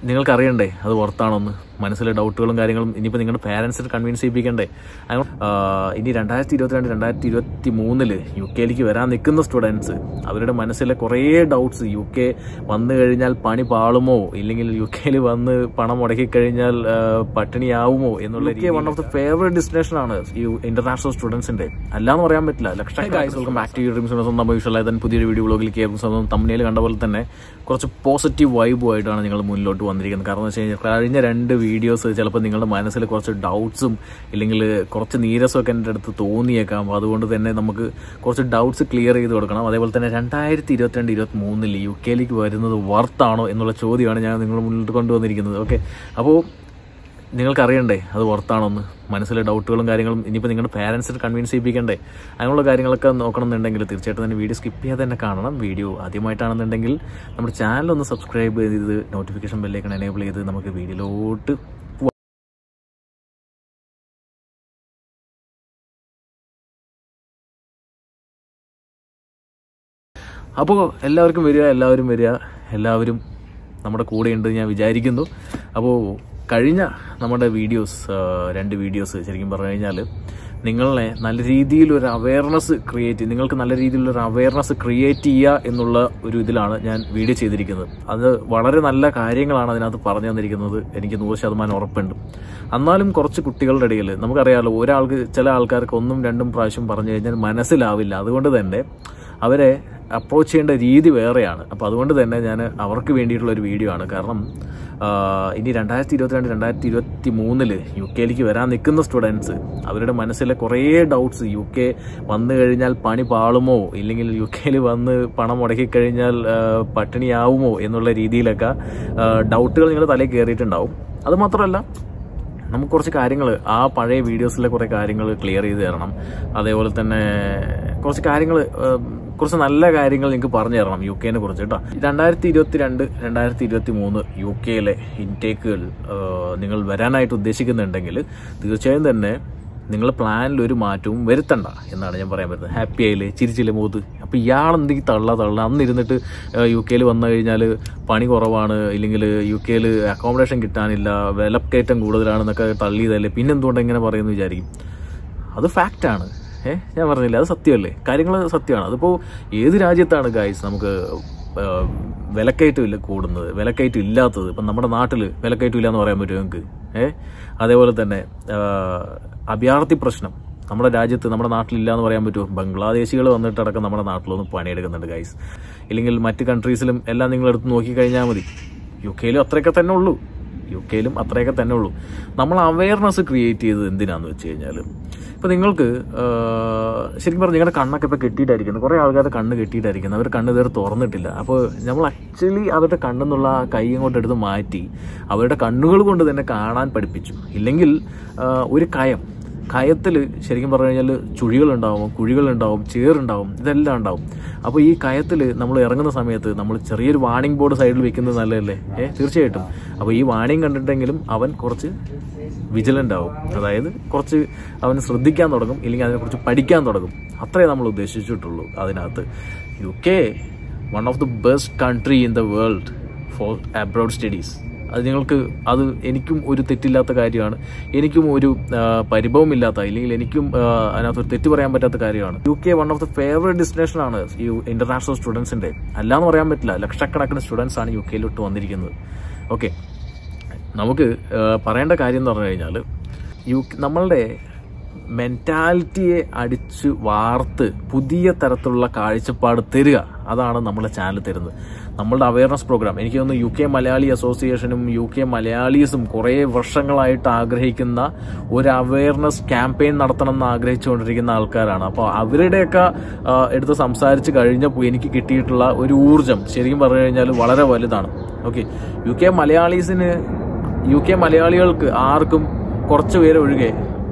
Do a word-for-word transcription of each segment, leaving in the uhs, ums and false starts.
നിങ്ങൾക്കറിയണ്ടേ അത് പുറത്താണോന്ന്, മനസ്സിലെ ഡൗട്ടുകളും കാര്യങ്ങളും ഇനിയിപ്പോൾ നിങ്ങളുടെ പാരൻസിനെ കൺവിൻസ് ചെയ്യിപ്പിക്കണ്ടേ. ഇനി രണ്ടായിരത്തി ഇരുപത്തിരണ്ട് രണ്ടായിരത്തി ഇരുപത്തി മൂന്നില് യു കെയിലേക്ക് വരാൻ നിൽക്കുന്ന സ്റ്റുഡൻസ് അവരുടെ മനസ്സിലെ കുറേ ഡൗട്ട്സ്, യു കെ വന്നു കഴിഞ്ഞാൽ പണി പാളുമോ, ഇല്ലെങ്കിൽ യു കെയിൽ വന്ന് പണം മുടക്കി കഴിഞ്ഞാൽ പട്ടിണിയാവുമോ എന്നുള്ള U K one of the favourite destination ആണ് ഈ ഇന്റർനാഷണൽ സ്റ്റുഡൻസിന്റെ. അല്ലാന്ന് പറയാൻ പറ്റില്ല. ലക്ഷക്കണക്കിന് ആക്റ്റീവ് ഡ്രീംസ് നമ്മൾ യൂഷ്വലായി തന്നെ പുതിയൊരു വീഡിയോ വ്ളോഗിലേക്ക് കയറുന്ന തമ്മിൽ കണ്ട പോലെ തന്നെ കുറച്ച് പോസിറ്റീവ് വൈബുമായിട്ടാണ് നിങ്ങൾ മുന്നിലോട്ട് വന്നിരിക്കുന്നത്. കാരണം എന്ന് വെച്ച് കഴിഞ്ഞാൽ കഴിഞ്ഞ രണ്ട് വീഡിയോസ് ചിലപ്പോൾ നിങ്ങളുടെ മനസ്സിൽ കുറച്ച് ഡൗട്ട്സും ഇല്ലെങ്കിൽ കുറച്ച് നീരസമൊക്കെ എൻ്റെ അടുത്ത് തോന്നിയേക്കാം. അപ്പോൾ അതുകൊണ്ട് തന്നെ നമുക്ക് കുറച്ച് ഡൗട്ട്സ് ക്ലിയർ ചെയ്ത് കൊടുക്കണം. അതേപോലെ തന്നെ രണ്ടായിരത്തി ഇരുപത്തിരണ്ട് ഇരുപത്തി മൂന്നിൽ യു കെയിലേക്ക് വരുന്നത് വർത്താണോ എന്നുള്ള ചോദ്യമാണ് ഞാൻ നിങ്ങളുടെ മുന്നിലോട്ട് കൊണ്ടുവന്നിരിക്കുന്നത്. ഓക്കെ, അപ്പോൾ നിങ്ങൾക്കറിയണ്ടേ അത് പുറത്താണോന്ന്, മനസ്സിലെ ഡൗട്ടുകളും കാര്യങ്ങളും ഇനിയിപ്പോൾ നിങ്ങളുടെ പാരൻസിനെ കൺവിൻസ് ചെയ്യിപ്പിക്കണ്ടേ. അങ്ങനെയുള്ള കാര്യങ്ങളൊക്കെ നോക്കണമെന്നുണ്ടെങ്കിൽ തീർച്ചയായിട്ടും തന്നെ വീഡിയോ സ്കിപ്പ് ചെയ്യാതെ തന്നെ കാണണം. വീഡിയോ ആദ്യമായിട്ടാണെന്നുണ്ടെങ്കിൽ നമ്മുടെ ചാനലൊന്ന് സബ്സ്ക്രൈബ് ചെയ്ത് നോട്ടിഫിക്കേഷൻ ബെല്ലേക്കാണ് എനേബിൾ ചെയ്ത് നമുക്ക് വീഡിയോയിലോട്ട് പോവാം. അപ്പോൾ എല്ലാവർക്കും വരിക, എല്ലാവരും വരിക, എല്ലാവരും നമ്മുടെ കൂടെയുണ്ട് ഞാൻ വിചാരിക്കുന്നു. അപ്പോൾ കഴിഞ്ഞ നമ്മുടെ വീഡിയോസ്, രണ്ട് വീഡിയോസ് ശരിക്കും പറഞ്ഞു കഴിഞ്ഞാൽ നിങ്ങളെ നല്ല രീതിയിലൊരു അവയർനെസ് ക്രിയേറ്റ് നിങ്ങൾക്ക് നല്ല രീതിയിലൊരു അവയർനെസ് ക്രിയേറ്റ് ചെയ്യുക എന്നുള്ള ഒരു ഇതിലാണ് ഞാൻ വീഡിയോ ചെയ്തിരിക്കുന്നത്. അത് വളരെ നല്ല കാര്യങ്ങളാണ് അതിനകത്ത് പറഞ്ഞു തന്നിരിക്കുന്നത്, എനിക്ക് നൂറ് ശതമാനം ഉറപ്പുണ്ട്. എന്നാലും കുറച്ച് കുട്ടികളുടെ ഇടയിൽ നമുക്കറിയാമല്ലോ, ഒരാൾക്ക് ചില ആൾക്കാർക്ക് ഒന്നും രണ്ടും പ്രാവശ്യം പറഞ്ഞു കഴിഞ്ഞാൽ മനസ്സിലാവില്ല. അതുകൊണ്ട് തന്നെ അവരെ അപ്രോച്ച് ചെയ്യേണ്ട രീതി വേറെയാണ്. അപ്പോൾ അതുകൊണ്ട് തന്നെ ഞാൻ അവർക്ക് വേണ്ടിയിട്ടുള്ളൊരു വീഡിയോ ആണ്. കാരണം ഇനി രണ്ടായിരത്തി ഇരുപത്തിരണ്ട് രണ്ടായിരത്തി ഇരുപത്തി മൂന്നില് യു കെയിലേക്ക് വരാൻ നിൽക്കുന്ന സ്റ്റുഡൻസ് അവരുടെ മനസ്സിലെ കുറേ ഡൗട്ട്സ്, യു കെ വന്നു കഴിഞ്ഞാൽ പണി പാളുമോ, ഇല്ലെങ്കിൽ യു കെയിൽ വന്ന് പണം മുടക്കി കഴിഞ്ഞാൽ പട്ടിണിയാവുമോ എന്നുള്ള രീതിയിലൊക്കെ ഡൗട്ടുകൾ നിങ്ങളുടെ തലയിൽ കയറിയിട്ടുണ്ടാവും. അതുമാത്രമല്ല നമുക്ക് കുറച്ച് കാര്യങ്ങൾ ആ പഴയ വീഡിയോസിലെ കുറേ കാര്യങ്ങൾ ക്ലിയർ ചെയ്ത് തരണം. അതേപോലെ തന്നെ കുറച്ച് കാര്യങ്ങൾ, കുറച്ച് നല്ല കാര്യങ്ങൾ നിങ്ങൾക്ക് പറഞ്ഞു തരണം യു കെനെ കുറിച്ച് കേട്ടോ. രണ്ടായിരത്തി ഇരുപത്തി രണ്ട് രണ്ടായിരത്തി ഇരുപത്തി മൂന്ന് യു കെയിലെ ഇൻടേക്കുകൾ നിങ്ങൾ വരാനായിട്ട് ഉദ്ദേശിക്കുന്നുണ്ടെങ്കിൽ തീർച്ചയായും തന്നെ നിങ്ങൾ പ്ലാനിൽ ഒരു മാറ്റവും വരുത്തണ്ട എന്നാണ് ഞാൻ പറയാൻ പറ്റുന്നത്. ഹാപ്പി ആയില്ലേ, ചിരിച്ചില്ലേ മുഖത്ത്. അപ്പോൾ ഇയാളെന്തെങ്കിലും തള്ള തള്ള അന്നിരുന്നിട്ട് യു കെയിൽ വന്നു കഴിഞ്ഞാൽ പണി കുറവാണ്, ഇല്ലെങ്കിൽ യു കെയിൽ അക്കോമഡേഷൻ കിട്ടാനില്ല, വിലക്കയറ്റം കൂടുതലാണെന്നൊക്കെ തള്ളിയതല്ലേ, പിന്നെന്തുകൊണ്ട് ഇങ്ങനെ പറയുമെന്ന് വിചാരിക്കും. അത് ഫാക്റ്റാണ്. ഏഹ് ഞാൻ പറഞ്ഞില്ല, അത് സത്യമല്ലേ, കാര്യങ്ങൾ സത്യമാണ്. അതിപ്പോൾ ഏത് രാജ്യത്താണ് ഗൈസ് നമുക്ക് വിലക്കയറ്റം ഇല്ല കൂടുന്നത്, വിലക്കയറ്റം ഇല്ലാത്തത്? ഇപ്പം നമ്മുടെ നാട്ടിൽ വിലക്കയറ്റം ഇല്ല എന്ന് പറയാൻ പറ്റുമോ നിങ്ങൾക്ക്? ഏഹ് അതേപോലെ തന്നെ അഭയാർത്ഥി പ്രശ്നം നമ്മുടെ രാജ്യത്ത് നമ്മുടെ നാട്ടിലില്ല എന്ന് പറയാൻ പറ്റുമോ? ബംഗ്ലാദേശികൾ വന്നിട്ടടക്കം നമ്മുടെ നാട്ടിലൊന്നും പണിയെടുക്കുന്നുണ്ട് ഗൈസ്. ഇല്ലെങ്കിൽ മറ്റ് കൺട്രീസിലും എല്ലാം നിങ്ങളെടുത്ത് നോക്കിക്കഴിഞ്ഞാൽ മതി. യു കെയിലും അത്രയൊക്കെ തന്നെ ഉള്ളൂ യു കെയിലും അത്രയൊക്കെ തന്നെ ഉള്ളൂ നമ്മൾ അവയർനെസ് ക്രിയേറ്റ് ചെയ്തത് എന്തിനാന്ന് വെച്ച് കഴിഞ്ഞാൽ, ഇപ്പോൾ നിങ്ങൾക്ക് ശരിക്കും പറഞ്ഞാൽ നിങ്ങളുടെ കണ്ണൊക്കെ ഇപ്പോൾ കെട്ടിയിട്ടായിരിക്കുന്നത്, കുറേ ആൾക്കാരുടെ കണ്ണ് കെട്ടിയിട്ടായിരിക്കുന്നത്, അവർ കണ്ണ് ഇതുവരെ തുറന്നിട്ടില്ല. അപ്പോൾ നമ്മൾ ആക്ച്വലി അവരുടെ കണ്ണെന്നുള്ള കൈ അങ്ങോട്ട് എടുത്ത് മാറ്റി അവരുടെ കണ്ണുകൾ കൊണ്ട് തന്നെ കാണാൻ പഠിപ്പിച്ചു. ഇല്ലെങ്കിൽ ഒരു കയം കയത്തിൽ ശരിക്കും പറഞ്ഞു കഴിഞ്ഞാൽ ചുഴികളുണ്ടാവും, കുഴികളുണ്ടാവും, ചേറുണ്ടാവും, ഇതെല്ലാം ഉണ്ടാവും. അപ്പോൾ ഈ കയത്തിൽ നമ്മൾ ഇറങ്ങുന്ന സമയത്ത് നമ്മൾ ചെറിയൊരു വാണിംഗ് ബോർഡ് സൈഡിൽ വെക്കുന്നത് നല്ലതല്ലേ? ഏ തീർച്ചയായിട്ടും. അപ്പോൾ ഈ വാണിംഗ് കണ്ടിട്ടെങ്കിലും അവൻ കുറച്ച് വിജിലൻ്റ് ആവും, അതായത് കുറച്ച് അവന് ശ്രദ്ധിക്കാൻ തുടങ്ങും, ഇല്ലെങ്കിൽ അതിനെക്കുറിച്ച് പഠിക്കാൻ തുടങ്ങും. അത്രേ നമ്മൾ ഉദ്ദേശിച്ചിട്ടുള്ളൂ അതിനകത്ത്. U K one of the best country in the world for abroad studies. അത് നിങ്ങൾക്ക് അത് എനിക്കും ഒരു തെറ്റില്ലാത്ത കാര്യമാണ്, എനിക്കും ഒരു പരിഭവമില്ലാത്ത, ഇല്ലെങ്കിൽ എനിക്കും അതിനകത്തൊരു തെറ്റ് പറയാൻ പറ്റാത്ത കാര്യമാണ്. U K one of the favourite destination ആണ് ഈ ഇന്റർനാഷണൽ സ്റ്റുഡൻസിൻ്റെ. അല്ലാന്ന് പറയാൻ പറ്റില്ല, ലക്ഷക്കണക്കിന് സ്റ്റുഡൻസ് ആണ് യു കെയിലോട്ട് വന്നിരിക്കുന്നത്. ഓക്കെ, നമുക്ക് പറയേണ്ട കാര്യം എന്ന് പറഞ്ഞു കഴിഞ്ഞാൽ യു നമ്മളുടെ മെൻറ്റാലിറ്റിയെ അടിച്ച് വാർത്ത് പുതിയ തരത്തിലുള്ള കാഴ്ചപ്പാട് തരിക, അതാണ് നമ്മളെ ചാനൽ തരുന്നത്. നമ്മളുടെ അവയർനെസ് പ്രോഗ്രാം എനിക്ക് തോന്നുന്നു യു കെ മലയാളി അസോസിയേഷനും യു കെ മലയാളീസും കുറേ വർഷങ്ങളായിട്ട് ആഗ്രഹിക്കുന്ന ഒരു അവയർനെസ് ക്യാമ്പയിൻ നടത്തണം എന്ന് ആഗ്രഹിച്ചുകൊണ്ടിരിക്കുന്ന ആൾക്കാരാണ്. അപ്പോൾ അവരുടെയൊക്കെ എടുത്ത് സംസാരിച്ച് കഴിഞ്ഞപ്പോൾ എനിക്ക് കിട്ടിയിട്ടുള്ള ഒരു ഊർജം ശരിക്കും പറഞ്ഞു കഴിഞ്ഞാൽ വളരെ വലുതാണ്. ഓക്കെ, യു കെ മലയാളീസിന് യു കെ മലയാളികൾക്ക് ആർക്കും കുറച്ച് പേരെ ഒഴികെ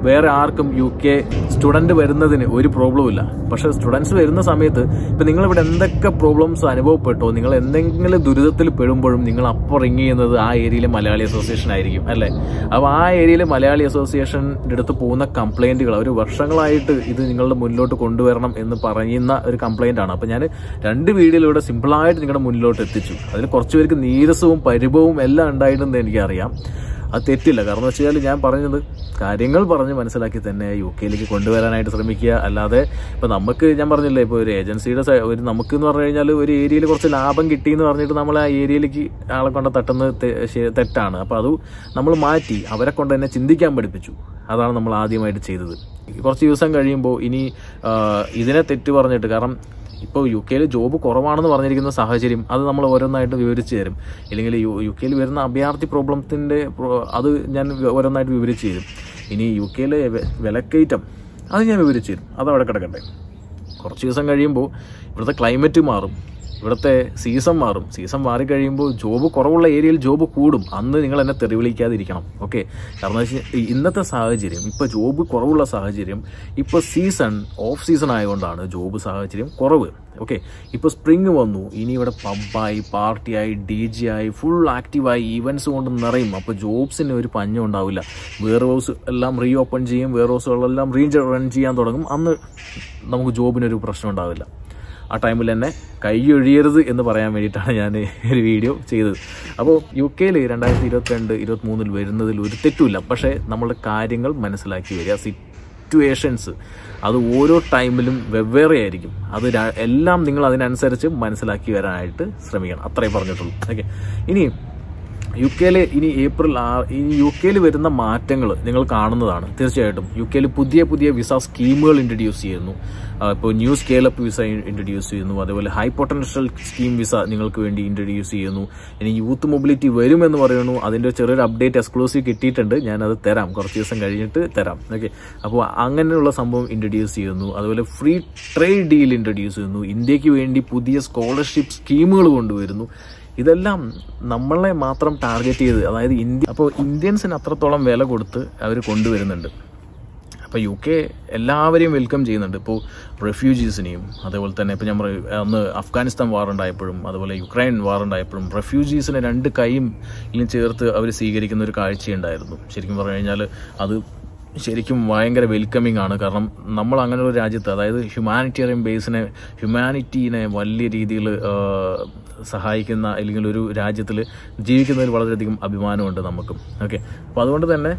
വേറെ ആർക്കും യു കെ സ്റ്റുഡൻറ്റ് വരുന്നതിന് ഒരു പ്രോബ്ലം ഇല്ല. പക്ഷേ സ്റ്റുഡൻസ് വരുന്ന സമയത്ത് ഇപ്പം നിങ്ങളിവിടെ എന്തൊക്കെ പ്രോബ്ലംസ് അനുഭവപ്പെട്ടോ, നിങ്ങൾ എന്തെങ്കിലും ദുരിതത്തിൽ പെടുമ്പോഴും നിങ്ങൾ അപ്പോൾ റിങ് ചെയ്യുന്നത് ആ ഏരിയയിലെ മലയാളി അസോസിയേഷൻ ആയിരിക്കും അല്ലേ. അപ്പോൾ ആ ഏരിയയിലെ മലയാളി അസോസിയേഷൻ്റെ അടുത്ത് പോകുന്ന കംപ്ലയിൻറ്റുകൾ അവർ വർഷങ്ങളായിട്ട് ഇത് നിങ്ങളുടെ മുന്നിലോട്ട് കൊണ്ടുവരണം എന്ന് പറയുന്ന ഒരു കംപ്ലയിൻ്റ് ആണ്. അപ്പോൾ ഞാൻ രണ്ട് വീഡിയോയിലൂടെ സിമ്പിളായിട്ട് നിങ്ങളുടെ മുന്നിലോട്ട് എത്തിച്ചു. അതിൽ കുറച്ച് പേർക്ക് നീരസവും പരിഭവവും എല്ലാം ഉണ്ടായിട്ടുണ്ടെന്ന് എനിക്കറിയാം. അത് തെറ്റില്ല. കാരണം എന്ന് വെച്ചാൽ ഞാൻ പറഞ്ഞത് കാര്യങ്ങൾ പറഞ്ഞ് മനസ്സിലാക്കി തന്നെ യു കെയിലേക്ക് കൊണ്ടുവരാനായിട്ട് ശ്രമിക്കുക. അല്ലാതെ ഇപ്പോൾ നമുക്ക് ഞാൻ പറഞ്ഞില്ലേ, ഇപ്പോൾ ഒരു ഏജൻസിയുടെ ഒരു നമുക്ക് എന്ന് പറഞ്ഞു കഴിഞ്ഞാൽ ഒരു ഏരിയയിൽ കുറച്ച് ലാഭം കിട്ടിയെന്ന് പറഞ്ഞിട്ട് നമ്മൾ ആ ഏരിയയിലേക്ക് ആളെ കൊണ്ട് തട്ടുന്നത് തെറ്റാണ്. അപ്പോൾ അത് നമ്മൾ മാറ്റി അവരെ കൊണ്ട് തന്നെ ചിന്തിക്കാൻ പഠിപ്പിച്ചു. അതാണ് നമ്മൾ ആദ്യമായിട്ട് ചെയ്തത്. കുറച്ച് ദിവസം കഴിയുമ്പോൾ ഇനി ഇതിനെ തെറ്റ് പറഞ്ഞിട്ട്, കാരണം ഇപ്പോൾ യു കെയിൽ ജോബ് കുറവാണെന്ന് പറഞ്ഞിരിക്കുന്ന സാഹചര്യം അത് നമ്മൾ ഓരോന്നായിട്ട് വിവരിച്ച് തരും. ഇല്ലെങ്കിൽ യു യു കെയിൽ വരുന്ന അഭയാർത്ഥി പ്രോബ്ലത്തിൻ്റെ അത് ഞാൻ ഓരോന്നായിട്ട് വിവരിച്ച് തരും. ഇനി യു കെയിലെ വിലക്കയറ്റം അത് ഞാൻ വിവരിച്ച് തരും. അതവിടെ കിടക്കട്ടെ. കുറച്ച് ദിവസം കഴിയുമ്പോൾ ഇവിടുത്തെ ക്ലൈമറ്റ് മാറും, ഇവിടുത്തെ സീസൺ മാറും. സീസൺ മാറിക്കഴിയുമ്പോൾ ജോബ് കുറവുള്ള ഏരിയയിൽ ജോബ് കൂടും. അന്ന് നിങ്ങൾ എന്നെ തെറി വിളിക്കാതിരിക്കണം. ഓക്കെ, കാരണം എന്ന് വെച്ചാൽ ഇന്നത്തെ സാഹചര്യം, ഇപ്പോൾ ജോബ് കുറവുള്ള സാഹചര്യം, ഇപ്പോൾ സീസൺ ഓഫ് സീസൺ ആയതുകൊണ്ടാണ് ജോബ് സാഹചര്യം കുറവ്. ഓക്കെ, ഇപ്പോൾ സ്പ്രിങ് വന്നു, ഇനി ഇവിടെ പബ്ബായി, പാർട്ടിയായി, ഡി ജെ ആയി, ഫുൾ ആക്റ്റീവായി, ഈവൻറ്റ്സ് കൊണ്ട് നിറയും. അപ്പോൾ ജോബ്സിന് ഒരു പഞ്ഞം ഉണ്ടാവില്ല. വെയർ ഹൗസ് എല്ലാം റീ ഓപ്പൺ ചെയ്യും, വെയർ ഹൗസുകളെല്ലാം റീ റൺ ചെയ്യാൻ തുടങ്ങും. അന്ന് നമുക്ക് ജോബിനൊരു പ്രശ്നം ഉണ്ടാവില്ല. ആ ടൈമിൽ തന്നെ കൈയൊഴിയരുത് എന്ന് പറയാൻ വേണ്ടിയിട്ടാണ് ഞാൻ ഒരു വീഡിയോ ചെയ്തത്. അപ്പോൾ യു കെയിൽ രണ്ടായിരത്തി ഇരുപത്തി രണ്ട് ഇരുപത്തി മൂന്നിൽ വരുന്നതിൽ ഒരു തെറ്റുമില്ല. പക്ഷേ നമ്മളുടെ കാര്യങ്ങൾ മനസ്സിലാക്കി വരിക. സിറ്റുവേഷൻസ് അത് ഓരോ ടൈമിലും വെവ്വേറെ ആയിരിക്കും. അത് എല്ലാം നിങ്ങൾ അതിനനുസരിച്ച് മനസ്സിലാക്കി വരാനായിട്ട് ശ്രമിക്കണം. അത്രയും പറഞ്ഞിട്ടുള്ളൂ. ഓക്കെ, ഇനി യു കെയിൽ ഇനി ഏപ്രിൽ ആറ് ഇനി യു കെയിൽ വരുന്ന മാറ്റങ്ങൾ നിങ്ങൾ കാണുന്നതാണ്. തീർച്ചയായിട്ടും യു കെയിൽ പുതിയ പുതിയ വിസ സ്കീമുകൾ ഇൻട്രൊഡ്യൂസ് ചെയ്യുന്നു. ഇപ്പോൾ new scale up visa introduce ചെയ്യുന്നു. അതേപോലെ ഹൈ പൊട്ടൻഷ്യൽ സ്കീം വിസ നിങ്ങൾക്ക് വേണ്ടി ഇൻട്രൊഡ്യൂസ് ചെയ്യുന്നു. ഇനി യൂത്ത് മൊബിലിറ്റി വരുമെന്ന് പറയുന്നു. അതിൻ്റെ ചെറിയൊരു അപ്ഡേറ്റ് എക്സ്ക്ലൂസീവ് കിട്ടിയിട്ടുണ്ട്. ഞാനത് തരാം, കുറച്ച് ദിവസം കഴിഞ്ഞിട്ട് തരാം. ഓക്കെ, അപ്പോൾ അങ്ങനെയുള്ള സംഭവം ഇൻട്രൊഡ്യൂസ് ചെയ്യുന്നു. അതുപോലെ ഫ്രീ ട്രേഡ് ഡീൽ ഇൻട്രൊഡ്യൂസ് ചെയ്യുന്നു. ഇന്ത്യക്ക് വേണ്ടി പുതിയ സ്കോളർഷിപ്പ് സ്കീമുകൾ കൊണ്ടുവരുന്നു. ഇതെല്ലാം നമ്മളെ മാത്രം ടാർഗറ്റ് ചെയ്ത്, അതായത് ഇന്ത്യ അപ്പോൾ ഇന്ത്യൻസിന് അത്രത്തോളം വില കൊടുത്ത് അവർ കൊണ്ടുവരുന്നുണ്ട്. അപ്പോൾ യു കെ എല്ലാവരെയും വെൽക്കം ചെയ്യുന്നുണ്ട്. ഇപ്പോൾ റെഫ്യൂജീസിനെയും അതേപോലെ തന്നെ ഇപ്പോൾ നമ്മൾ അന്ന് അഫ്ഗാനിസ്ഥാൻ വാറുണ്ടായപ്പോഴും അതുപോലെ യുക്രൈൻ വാറുണ്ടായപ്പോഴും റെഫ്യൂജീസിനെ രണ്ട് കൈയും ഇതിലും ചേർത്ത് അവർ സ്വീകരിക്കുന്ന ഒരു കാഴ്ചയുണ്ടായിരുന്നു. ശരിക്കും പറഞ്ഞു കഴിഞ്ഞാൽ അത് ശരിക്കും ഭയങ്കര വെൽക്കമിങ് ആണ്. കാരണം നമ്മൾ അങ്ങനെ ഒരു രാജ്യത്ത്, അതായത് ഹ്യൂമാനിറ്റേറിയൻ ബേസിനെ ഹ്യൂമാനിറ്റീനെ വലിയ രീതിയിൽ സഹായിക്കുന്ന അല്ലെങ്കിൽ ഒരു രാജ്യത്തിൽ ജീവിക്കുന്നതിൽ വളരെയധികം അഭിമാനമുണ്ട് നമുക്കും. ഓക്കെ, അപ്പോൾ അതുകൊണ്ട് തന്നെ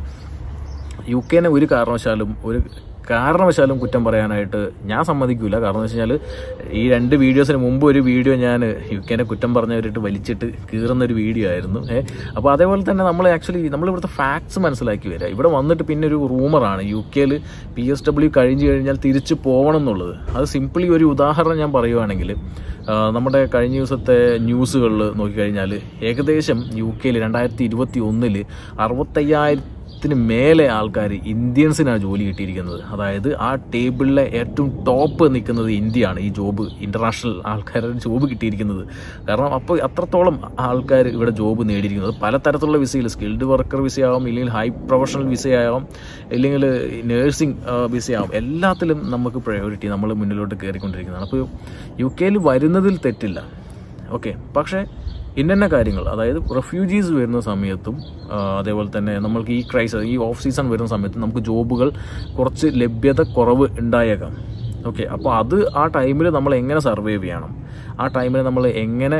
യു കെനെ ഒരു കാരണവശാലും ഒരു കാരണവശാലും കുറ്റം പറയാനായിട്ട് ഞാൻ സമ്മതിക്കില്ല. കാരണം എന്ന് വെച്ച് കഴിഞ്ഞാൽ ഈ രണ്ട് വീഡിയോസിന് മുമ്പ് ഒരു വീഡിയോ ഞാൻ യു കെനെ കുറ്റം പറഞ്ഞവരിട്ട് വലിച്ചിട്ട് കീറുന്നൊരു വീഡിയോ ആയിരുന്നു. ഏഹ് അപ്പോൾ അതേപോലെ തന്നെ നമ്മൾ ആക്ച്വലി നമ്മൾ ഇവിടുത്തെ ഫാക്ട്സ് മനസ്സിലാക്കി വരിക. ഇവിടെ വന്നിട്ട് പിന്നെ ഒരു റൂമറാണ് യു കെയിൽ പി എസ് ഡബ്ല്യു കഴിഞ്ഞ് കഴിഞ്ഞാൽ തിരിച്ച് പോകണം എന്നുള്ളത്. അത് സിംപിളി ഒരു ഉദാഹരണം ഞാൻ പറയുവാണെങ്കിൽ, നമ്മുടെ കഴിഞ്ഞ ദിവസത്തെ ന്യൂസുകളിൽ നോക്കിക്കഴിഞ്ഞാൽ ഏകദേശം യു കെയിൽ രണ്ടായിരത്തി ഇരുപത്തി ഒന്നിൽ അറുപത്തയ്യായിരത്തിന് മേലെ ആൾക്കാർ ഇന്ത്യൻസിനാണ് ജോലി കിട്ടിയിരിക്കുന്നത്. അതായത് ആ ടേബിളിലെ ഏറ്റവും ടോപ്പ് നിൽക്കുന്നത് ഇന്ത്യയാണ്. ഈ ജോബ് ഇൻ്റർനാഷണൽ ആൾക്കാരുടെ ജോബ് കിട്ടിയിരിക്കുന്നത്. കാരണം അപ്പോൾ അത്രത്തോളം ആൾക്കാർ ഇവിടെ ജോബ് നേടിയിരിക്കുന്നത് പലതരത്തിലുള്ള വിസയിൽ, സ്കിൽഡ് വർക്കർ വിസയാവും, ഇല്ലെങ്കിൽ ഹൈ പ്രൊഫഷണൽ വിസയാവും, ഇല്ലെങ്കിൽ നേഴ്സിംഗ് വിസയാവും, എല്ലാത്തിലും നമുക്ക് പ്രയോറിറ്റി നമ്മൾ മുന്നിലോട്ട് കയറിക്കൊണ്ടിരിക്കുന്നതാണ്. അപ്പോൾ യു കെയിൽ വരുന്നതിൽ തെറ്റില്ല. ഓക്കെ, പക്ഷേ ഇന്ന കാര്യങ്ങൾ, അതായത് റെഫ്യൂജീസ് വരുന്ന സമയത്തും അതേപോലെ തന്നെ നമ്മൾക്ക് ഈ ക്രൈസിസ് ഈ ഓഫ് സീസൺ വരുന്ന സമയത്തും നമുക്ക് ജോബുകൾ കുറച്ച് ലഭ്യത കുറവ് ഉണ്ടായേക്കാം. ഓക്കെ, അപ്പോൾ അത് ആ ടൈമിൽ നമ്മൾ എങ്ങനെ സർവൈവ് ചെയ്യണം, ആ ടൈമിൽ നമ്മൾ എങ്ങനെ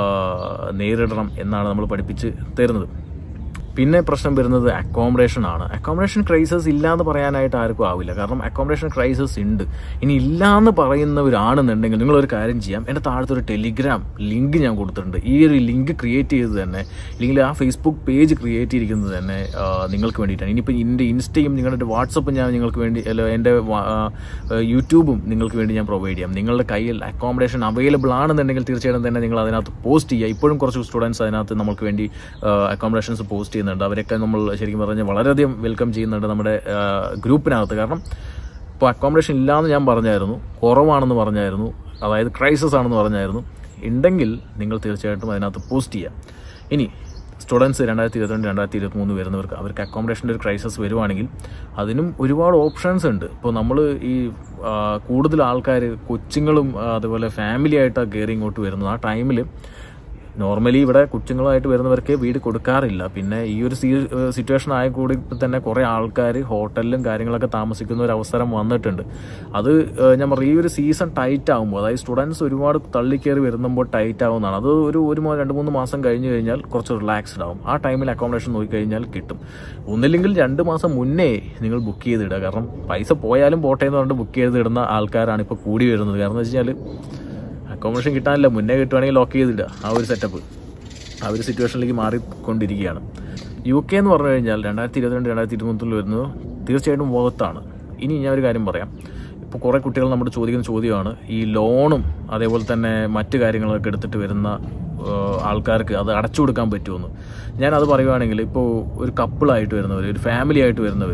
നേരിടണം എന്നാണ് നമ്മൾ പഠിപ്പിച്ച് തരുന്നത്. പിന്നെ പ്രശ്നം വരുന്നത് അക്കോമഡേഷൻ ആണ്. അക്കോമഡേഷൻ ക്രൈസിസ് ഇല്ല എന്ന് പറയാനായിട്ട് ആർക്കും ആവില്ല. കാരണം അക്കോമഡേഷൻ ക്രൈസിസ് ഉണ്ട്. ഇനി ഇല്ല എന്ന് പറയുന്നവരാണെന്നുണ്ടെങ്കിൽ നിങ്ങളൊരു കാര്യം ചെയ്യാം, എൻ്റെ താഴത്തൊരു ടെലിഗ്രാം ലിങ്ക് ഞാൻ കൊടുത്തിട്ടുണ്ട്. ഈ ഒരു ലിങ്ക് ക്രിയേറ്റ് ചെയ്ത് തന്നെ, അല്ലെങ്കിൽ ആ ഫേസ്ബുക്ക് പേജ് ക്രിയേറ്റ് ചെയ്തിരിക്കുന്നത് തന്നെ നിങ്ങൾക്ക് വേണ്ടിയിട്ടാണ്. ഇനിയിപ്പോൾ എൻ്റെ ഇൻസ്റ്റയും നിങ്ങളുടെ വാട്സപ്പും ഞാൻ നിങ്ങൾക്ക് വേണ്ടി, അല്ല എൻ്റെ യൂട്യൂബും നിങ്ങൾക്ക് വേണ്ടി ഞാൻ പ്രൊവൈഡ് ചെയ്യാം. നിങ്ങളുടെ കയ്യിൽ അക്കോമഡേഷൻ അവൈലബിൾ ആണെന്നുണ്ടെങ്കിൽ തീർച്ചയായിട്ടും തന്നെ നിങ്ങൾ അതിനകത്ത് പോസ്റ്റ് ചെയ്യുക. ഇപ്പോഴും കുറച്ച് സ്റ്റുഡൻസ് അതിനകത്ത് നമുക്ക് വേണ്ടി അക്കോമഡേഷൻസ് പോസ്റ്റ് ചെയ്യുന്നുണ്ട്. അവരൊക്കെ നമ്മൾ ശരിക്കും പറഞ്ഞാൽ വളരെയധികം വെൽക്കം ചെയ്യുന്നുണ്ട് നമ്മുടെ ഗ്രൂപ്പിനകത്ത്. കാരണം ഇപ്പോൾ അക്കോമഡേഷൻ ഇല്ലയെന്ന് ഞാൻ പറഞ്ഞായിരുന്നു, കുറവാണെന്ന് പറഞ്ഞായിരുന്നു, അതായത് ക്രൈസിസ് ആണെന്ന് പറഞ്ഞായിരുന്നു. ഉണ്ടെങ്കിൽ നിങ്ങൾ തീർച്ചയായിട്ടും അതിനകത്ത് പോസ്റ്റ് ചെയ്യുക. ഇനി സ്റ്റുഡൻസ് രണ്ടായിരത്തി ഇരുപത്തിരണ്ട് രണ്ടായിരത്തി ഇരുപത്തി മൂന്ന് വരുന്നവർക്ക് അവർക്ക് അക്കോമഡേഷൻ്റെ ഒരു ക്രൈസിസ് വരുവാണെങ്കിൽ അതിനും ഒരുപാട് ഓപ്ഷൻസ് ഉണ്ട്. ഇപ്പോൾ നമ്മൾ ഈ കൂടുതൽ ആൾക്കാർ കൊച്ചുങ്ങളും അതുപോലെ ഫാമിലി ആയിട്ടാണ് കയറി ഇങ്ങോട്ട് വരുന്നത്. ആ ടൈമിൽ നോർമലി ഇവിടെ കൊച്ചുങ്ങളായിട്ട് വരുന്നവർക്ക് വീട് കൊടുക്കാറില്ല. പിന്നെ ഈ ഒരു സിറ്റുവേഷൻ ആയ കൂടി തന്നെ കുറേ ആൾക്കാർ ഹോട്ടലിലും കാര്യങ്ങളൊക്കെ താമസിക്കുന്ന ഒരു അവസരം വന്നിട്ടുണ്ട്. അത് ഞാൻ പറയും ഈ ഒരു സീസൺ ടൈറ്റ് ആകുമ്പോൾ, അതായത് സ്റ്റുഡൻസ് ഒരുപാട് തള്ളിക്കയറി വരുമ്പോൾ ടൈറ്റ് ആവുന്നതാണ്. അത് ഒരു ഒരു രണ്ട് മൂന്ന് മാസം കഴിഞ്ഞ് കഴിഞ്ഞാൽ കുറച്ച് റിലാക്സ്ഡ് ആവും. ആ ടൈമിൽ അക്കോമഡേഷൻ നോക്കിക്കഴിഞ്ഞാൽ കിട്ടും. ഒന്നില്ലെങ്കിൽ രണ്ട് മാസം മുന്നേ നിങ്ങൾ ബുക്ക് ചെയ്തിടുക. കാരണം പൈസ പോയാലും പോട്ടെ എന്ന് പറഞ്ഞിട്ട് ബുക്ക് ചെയ്തിടുന്ന ആൾക്കാരാണ് ഇപ്പോൾ കൂടി വരുന്നത്. കാരണം എന്ന് വെച്ച് കഴിഞ്ഞാൽ അക്കോമഡേഷൻ കിട്ടാനില്ല, മുന്നേ കിട്ടുവാണെങ്കിൽ ലോക്ക് ചെയ്തിടുക. ആ ഒരു സെറ്റപ്പ് ആ ഒരു സിറ്റുവേഷനിലേക്ക് മാറിക്കൊണ്ടിരിക്കുകയാണ്. യു കെ എന്ന് പറഞ്ഞു കഴിഞ്ഞാൽ രണ്ടായിരത്തി ഇരുപത്തിരണ്ട് രണ്ടായിരത്തി ഇരുപത്തൊന്നിൽ വരുന്നത് തീർച്ചയായിട്ടും വോർത്താണ്. ഇനി ഞാൻ ഒരു കാര്യം പറയാം. ഇപ്പോൾ കുറേ കുട്ടികൾ നമ്മുടെ ചോദിക്കുന്ന ചോദ്യമാണ് ഈ ലോണും അതേപോലെ തന്നെ മറ്റു കാര്യങ്ങളൊക്കെ എടുത്തിട്ട് വരുന്ന ആൾക്കാർക്ക് അത് അടച്ചു കൊടുക്കാൻ പറ്റുമെന്ന്. ഞാനത് പറയുവാണെങ്കിൽ ഇപ്പോൾ ഒരു കപ്പിളായിട്ട് വരുന്നവർ, ഒരു ഫാമിലി ആയിട്ട് വരുന്നവർ,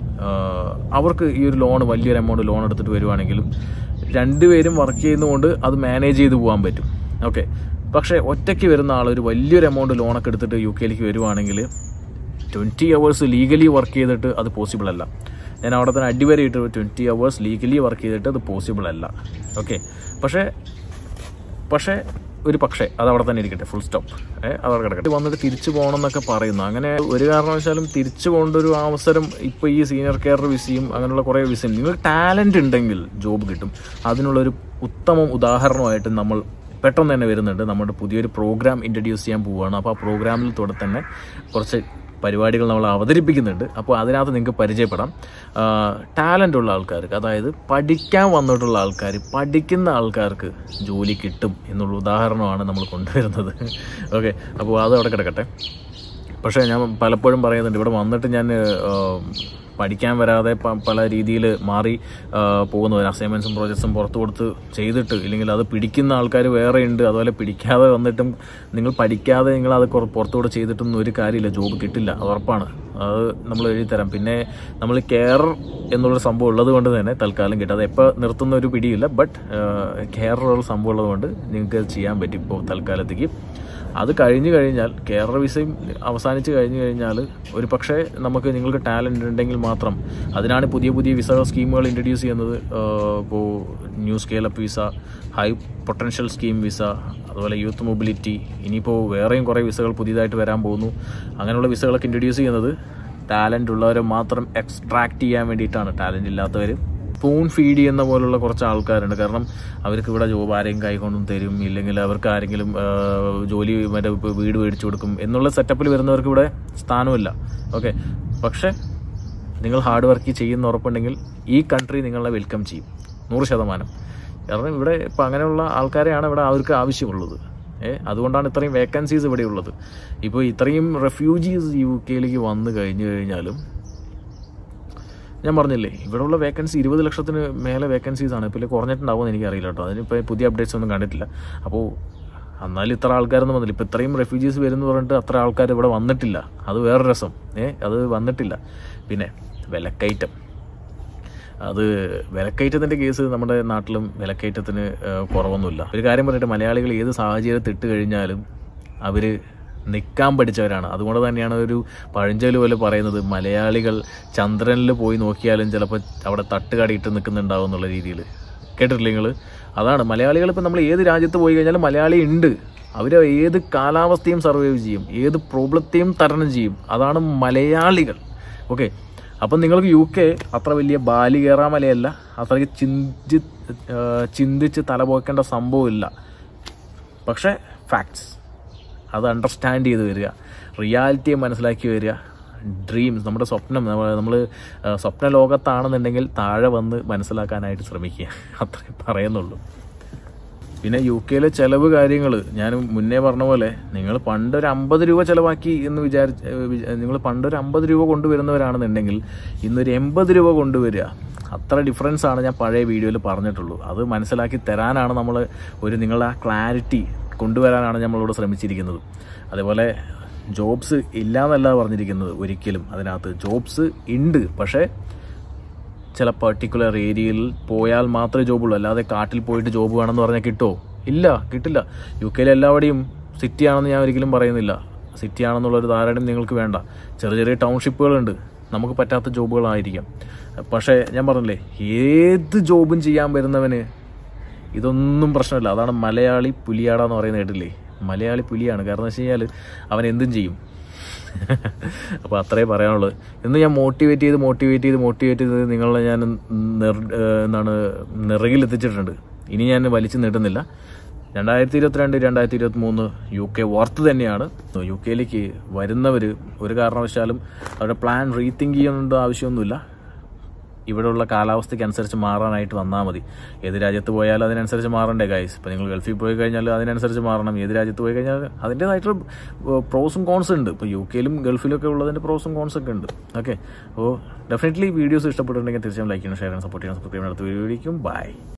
അവർക്ക് ഈ ഒരു ലോൺ വലിയൊരു എമൗണ്ട് ലോൺ എടുത്തിട്ട് വരുവാണെങ്കിലും രണ്ടുപേരും വർക്ക് ചെയ്യുന്നതുകൊണ്ട് അത് മാനേജ് ചെയ്ത് പോകാൻ പറ്റും. ഓക്കെ, പക്ഷേ ഒറ്റയ്ക്ക് വരുന്ന ആൾ ഒരു വലിയൊരു എമൗണ്ട് ലോണൊക്കെ എടുത്തിട്ട് യു കെയിലേക്ക് വരുവാണെങ്കിൽ ട്വൻറ്റി അവേഴ്സ് ലീഗലി വർക്ക് ചെയ്തിട്ട് അത് പോസിബിൾ അല്ല. ഞാൻ അവിടെ തന്നെ അടിവരയിട്ട് ട്വൻറ്റി അവേഴ്സ് ലീഗലി വർക്ക് ചെയ്തിട്ട് അത് പോസിബിൾ അല്ല. ഓക്കെ, പക്ഷേ പക്ഷേ ഒരു പക്ഷേ അത് അവിടെ തന്നെ ഇരിക്കട്ടെ, ഫുൾ സ്റ്റോപ്പ്. ഏഹ് അതവിടെ കിടക്കട്ടെ. വന്നിട്ട് തിരിച്ചു പോകണം എന്നൊക്കെ പറയുന്നു. അങ്ങനെ ഒരു കാരണവശാലും തിരിച്ചു പോകേണ്ട ഒരു അവസരം ഇപ്പോൾ ഈ സീനിയർ കെയർ വിസയും അങ്ങനെയുള്ള കുറേ വിസയും, നിങ്ങൾക്ക് ടാലൻറ്റ് ഉണ്ടെങ്കിൽ ജോബ് കിട്ടും. അതിനുള്ളൊരു ഉത്തമ ഉദാഹരണമായിട്ട് നമ്മൾ പെട്ടെന്ന് തന്നെ വരുന്നുണ്ട്. നമ്മുടെ പുതിയൊരു പ്രോഗ്രാം ഇൻട്രൊഡ്യൂസ് ചെയ്യാൻ പോവുകയാണ്. അപ്പോൾ ആ പ്രോഗ്രാമിൽ തൊട്ട് തന്നെ കുറച്ച് പരിപാടികൾ നമ്മൾ അവതരിപ്പിക്കുന്നുണ്ട്. അപ്പോൾ അതിനകത്ത് നിങ്ങൾക്ക് പരിചയപ്പെടാം. ടാലൻ്റ് ഉള്ള ആൾക്കാർക്ക്, അതായത് പഠിക്കാൻ വന്നിട്ടുള്ള ആൾക്കാർ, പഠിക്കുന്ന ആൾക്കാർക്ക് ജോലി കിട്ടും എന്നുള്ള ഉദാഹരണമാണ് നമ്മൾ കൊണ്ടുവരുന്നത്. ഓക്കെ, അപ്പോൾ അത് അവിടെ കിടക്കട്ടെ. പക്ഷേ ഞാൻ പലപ്പോഴും പറയുന്നുണ്ട്, ഇവിടെ വന്നിട്ട് ഞാൻ പഠിക്കാൻ വരാതെ പല രീതിയിൽ മാറി പോകുന്നവർ, അസൈൻമെൻറ്റ്സും പ്രോജക്ട്സും പുറത്ത് കൊടുത്ത് ചെയ്തിട്ട്, ഇല്ലെങ്കിൽ അത് പിടിക്കുന്ന ആൾക്കാർ വേറെ ഉണ്ട്. അതുപോലെ പിടിക്കാതെ വന്നിട്ടും നിങ്ങൾ പഠിക്കാതെ നിങ്ങൾ അത് പുറത്തുകൂടെ ചെയ്തിട്ടൊന്നും ഒരു കാര്യമില്ല, ജോബ് കിട്ടില്ല, അത് ഉറപ്പാണ്. അത് നമ്മൾ എഴുതി തരാം. പിന്നെ നമ്മൾ കെയർ എന്നുള്ളൊരു സംഭവം ഉള്ളത് കൊണ്ട് തന്നെ തൽക്കാലം കിട്ടും. അത് എപ്പോൾ നിർത്തുന്ന ഒരു പിടിയില്ല. ബട്ട് കെയർ ഉള്ള സംഭവം ഉള്ളത് കൊണ്ട് നിങ്ങൾക്ക് അത് ചെയ്യാൻ പറ്റും ഇപ്പോൾ തൽക്കാലത്തേക്ക്. അത് കഴിഞ്ഞ് കഴിഞ്ഞാൽ കെയർ വിസയും അവസാനിച്ച് കഴിഞ്ഞ് കഴിഞ്ഞാൽ ഒരു പക്ഷേ നമുക്ക് നിങ്ങൾക്ക് ടാലൻ്റ് ഉണ്ടെങ്കിൽ മാത്രം, അതിനാണ് പുതിയ പുതിയ വിസ സ്കീമുകൾ ഇൻട്രൊഡ്യൂസ് ചെയ്യുന്നത്. ഇപ്പോൾ new scale up visa, high potential scheme visa, അതുപോലെ യൂത്ത് മൊബിലിറ്റി, ഇനിയിപ്പോൾ വേറെയും കുറേ വിസകൾ പുതിയതായിട്ട് വരാൻ പോകുന്നു. അങ്ങനെയുള്ള വിസകളൊക്കെ ഇൻട്രൊഡ്യൂസ് ചെയ്യുന്നത് ടാലൻ്റ് ഉള്ളവരെ മാത്രം എക്സ്ട്രാക്ട് ചെയ്യാൻ വേണ്ടിയിട്ടാണ്. ടാലൻ്റ് ഇല്ലാത്തവർ സ്പൂൺ ഫീഡ് ചെയ്യുന്ന പോലുള്ള കുറച്ച് ആൾക്കാരുണ്ട്. കാരണം അവർക്ക് ഇവിടെ ജോബ് ആരെയും കൈകൊണ്ടും തരും, ഇല്ലെങ്കിൽ അവർക്ക് ആരെങ്കിലും ജോലി മറ്റേ വീട് മേടിച്ചു കൊടുക്കും എന്നുള്ള സെറ്റപ്പിൽ വരുന്നവർക്ക് ഇവിടെ സ്ഥാനമില്ല. ഓക്കെ, പക്ഷേ നിങ്ങൾ ഹാർഡ് വർക്ക് ചെയ്യുന്ന ഉറപ്പുണ്ടെങ്കിൽ ഈ കൺട്രി നിങ്ങളെ വെൽക്കം ചെയ്യും നൂറ് ശതമാനം. കാരണം ഇവിടെ ഇപ്പം അങ്ങനെയുള്ള ആൾക്കാരെയാണ് ഇവിടെ അവർക്ക് ആവശ്യമുള്ളത്. ഏഹ് അതുകൊണ്ടാണ് ഇത്രയും വേക്കൻസീസ് ഇവിടെ ഉള്ളത്. ഇപ്പോൾ ഇത്രയും റെഫ്യൂജീസ് യു കെയിലേക്ക് വന്നു കഴിഞ്ഞു കഴിഞ്ഞാലും ഞാൻ പറഞ്ഞില്ലേ, ഇവിടെയുള്ള വേക്കൻസി ഇരുപത് ലക്ഷത്തിന് മേലെ വേക്കൻസീസാണ്. ഇപ്പോൾ കുറഞ്ഞിട്ടുണ്ടാവുമെന്ന് എനിക്കറിയില്ല കേട്ടോ, അതിനിപ്പോൾ പുതിയ അപ്ഡേറ്റ്സ് ഒന്നും കണ്ടിട്ടില്ല. അപ്പോൾ എന്നാലും ഇത്ര ആൾക്കാരൊന്നും വന്നില്ല. ഇപ്പോൾ ഇത്രയും റെഫ്യൂജീസ് വരുമെന്ന് പറഞ്ഞിട്ട് അത്ര ആൾക്കാർ ഇവിടെ വന്നിട്ടില്ല. അത് വേറെ രസം. ഏഹ് അത് വന്നിട്ടില്ല. പിന്നെ വിലക്കയറ്റം, അത് വിലക്കയറ്റത്തിൻ്റെ കേസ് നമ്മുടെ നാട്ടിലും വിലക്കയറ്റത്തിന് കുറവൊന്നുമില്ല. ഒരു കാര്യം പറഞ്ഞിട്ട്, മലയാളികൾ ഏത് സാഹചര്യത്തിൽ ഇട്ട് കഴിഞ്ഞാലും അവർ നിൽക്കാൻ പഠിച്ചവരാണ്. അതുകൊണ്ട് തന്നെയാണ് ഒരു പഴഞ്ചൊല്ല് പോലെ പറയുന്നത്, മലയാളികൾ ചന്ദ്രനിൽ പോയി നോക്കിയാലും ചിലപ്പോൾ അവിടെ തട്ടുകടിയിട്ട് നിൽക്കുന്നുണ്ടാവും എന്നുള്ള രീതിയിൽ. കേട്ടിട്ടില്ല നിങ്ങൾ? അതാണ് മലയാളികൾ. ഇപ്പം നമ്മൾ ഏത് രാജ്യത്ത് പോയി കഴിഞ്ഞാലും മലയാളി ഉണ്ട്. അവർ ഏത് കാലാവസ്ഥയും സർവൈവ് ചെയ്യും, ഏത് പ്രോബ്ലത്തെയും തരണം ചെയ്യും. അതാണ് മലയാളികൾ. ഓക്കെ, അപ്പം നിങ്ങൾക്ക് യു കെ അത്ര വലിയ ബാലി കയറാൻ മലയല്ല, അത്രയ്ക്ക് ചിന്തി ചിന്തിച്ച് തലപോക്കേണ്ട സംഭവമില്ല. പക്ഷേ ഫാക്ട്സ് അത് അണ്ടർസ്റ്റാൻഡ് ചെയ്ത് വരിക, റിയാലിറ്റിയെ മനസ്സിലാക്കി വരിക, ഡ്രീംസ്, നമ്മുടെ സ്വപ്നം, നമ്മൾ സ്വപ്ന ലോകത്താണെന്നുണ്ടെങ്കിൽ താഴെ വന്ന് മനസ്സിലാക്കാനായിട്ട് ശ്രമിക്കുക. അത്രേ പറയുന്നുള്ളൂ. പിന്നെ യു കെയിലെ ചിലവ് കാര്യങ്ങൾ ഞാൻ മുന്നേ പറഞ്ഞ പോലെ, നിങ്ങൾ പണ്ടൊരു അമ്പത് രൂപ ചിലവാക്കി എന്ന് വിചാരിച്ച് നിങ്ങൾ പണ്ടൊരു അമ്പത് രൂപ കൊണ്ടുവരുന്നവരാണെന്നുണ്ടെങ്കിൽ ഇന്നൊരു എൺപത് രൂപ കൊണ്ടുവരിക. അത്ര ഡിഫറൻസാണ് ഞാൻ പഴയ വീഡിയോയിൽ പറഞ്ഞിട്ടുള്ളൂ. അത് മനസ്സിലാക്കി തരാനാണ് നമ്മൾ ഒരു നിങ്ങളുടെ ആ ക്ലാരിറ്റി കൊണ്ടുവരാനാണ് നമ്മളോട് ശ്രമിച്ചിരിക്കുന്നത്. അതേപോലെ ജോബ്സ് ഇല്ല എന്നല്ല പറഞ്ഞിരിക്കുന്നത്, ഒരിക്കലും. അതിനകത്ത് ജോബ്സ് ഉണ്ട്, പക്ഷേ ചില പർട്ടിക്കുലർ ഏരിയയിൽ പോയാൽ മാത്രമേ ജോബുള്ളൂ. അല്ലാതെ കാട്ടിൽ പോയിട്ട് ജോബ് വേണമെന്ന് പറഞ്ഞാൽ കിട്ടുമോ? ഇല്ല, കിട്ടില്ല. യു കെയിൽ എല്ലാവിടെയും സിറ്റി ആണെന്ന് ഞാൻ ഒരിക്കലും പറയുന്നില്ല. സിറ്റി ആണെന്നുള്ളൊരു ധാരണയും നിങ്ങൾക്ക് വേണ്ട. ചെറിയ ചെറിയ ടൗൺഷിപ്പുകളുണ്ട്, നമുക്ക് പറ്റാത്ത ജോബുകളായിരിക്കാം. പക്ഷേ ഞാൻ പറഞ്ഞില്ലേ, ഏത് ജോബും ചെയ്യാൻ വരുന്നവന് ഇതൊന്നും പ്രശ്നമില്ല. അതാണ് മലയാളി പുലിയാടാന്ന് പറയുന്നത് കേട്ടില്ലേ? മലയാളി പുലിയാണ്. കാരണം വെച്ച് കഴിഞ്ഞാൽ അവൻ എന്തും ചെയ്യും. അപ്പോൾ അത്രേ പറയാനുള്ളത്. ഇന്ന് ഞാൻ മോട്ടിവേറ്റ് ചെയ്ത് മോട്ടിവേറ്റ് ചെയ്ത് മോട്ടിവേറ്റ് ചെയ്ത് നിങ്ങളെ ഞാൻ എന്താണ് നിറകിലെത്തിച്ചിട്ടുണ്ട്. ഇനി ഞാൻ വലിച്ചു നീട്ടുന്നില്ല. രണ്ടായിരത്തി ഇരുപത്തിരണ്ട് രണ്ടായിരത്തി ഇരുപത്തി മൂന്ന് യു കെ വർത്ത് തന്നെയാണ്. യു കെയിലേക്ക് വരുന്നവർ ഒരു കാരണവശാലും അവരുടെ പ്ലാൻ റീതിങ്ക് ചെയ്യേണ്ട ആവശ്യമൊന്നുമില്ല. ഇവിടെയുള്ള കാലാവസ്ഥയ്ക്ക് അനുസരിച്ച് മാറാനായിട്ട് വന്നാൽ മതി. ഏത് രാജ്യത്ത് പോയാലും അതിനനുസരിച്ച് മാറണ്ടേ ഗൈസ്? ഇപ്പോൾ നിങ്ങൾ ഗൾഫിൽ പോയി കഴിഞ്ഞാൽ അതിനനുസരിച്ച് മാറണം. ഏത് രാജ്യത്ത് പോയി കഴിഞ്ഞാൽ അതിൻ്റേതായിട്ടുള്ള പ്രോസും കോൺസും ഉണ്ട്. ഇപ്പോൾ യു കെയിലും ഗൾഫിലൊക്കെ ഉള്ളതിൻ്റെ പ്രോസും കോൺസൊക്കെ ഉണ്ട്. ഓക്കെ, അപ്പോൾ ഡെഫിനറ്റ്ലി വീഡിയോസ് ഇഷ്ടപ്പെട്ടിട്ടുണ്ടെങ്കിൽ തീർച്ചയായും ലൈക്ക് ചെയ്യണം, ഷെയർ ചെയ്യണം, സപ്പോർട്ട് ചെയ്യണം. സബ്സ്ക്രൈബ് ചെയ്യണം. അടുത്ത വീഡിയോയിലേക്കും ബൈ.